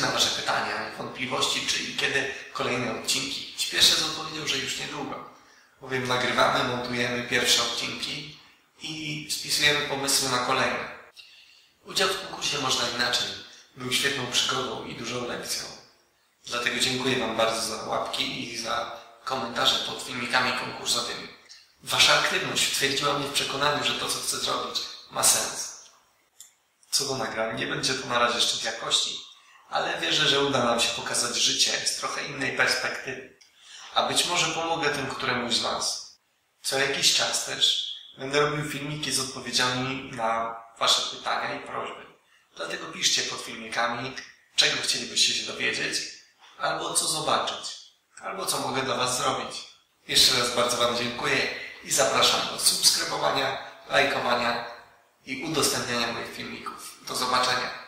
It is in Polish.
na Wasze pytania i wątpliwości, czyli kiedy kolejne odcinki. Śpieszę z odpowiedzią, że już niedługo, bowiem nagrywamy, montujemy pierwsze odcinki i spisujemy pomysły na kolejne. Udział w konkursie Można Inaczej był świetną przygodą i dużą lekcją. Dlatego dziękuję Wam bardzo za łapki i za komentarze pod filmikami konkursowymi. Wasza aktywność utwierdziła mnie w przekonaniu, że to, co chcę zrobić, ma sens. Co do nagrań, nie będzie to na razie szczyt jakości, ale wierzę, że uda nam się pokazać życie z trochę innej perspektywy. A być może pomogę tym któremuś z Was. Co jakiś czas też będę robił filmiki z odpowiedziami na Wasze pytania i prośby. Dlatego piszcie pod filmikami, czego chcielibyście się dowiedzieć, albo co zobaczyć, albo co mogę dla Was zrobić. Jeszcze raz bardzo Wam dziękuję i zapraszam do subskrybowania, lajkowania i udostępniania moich filmików. Do zobaczenia.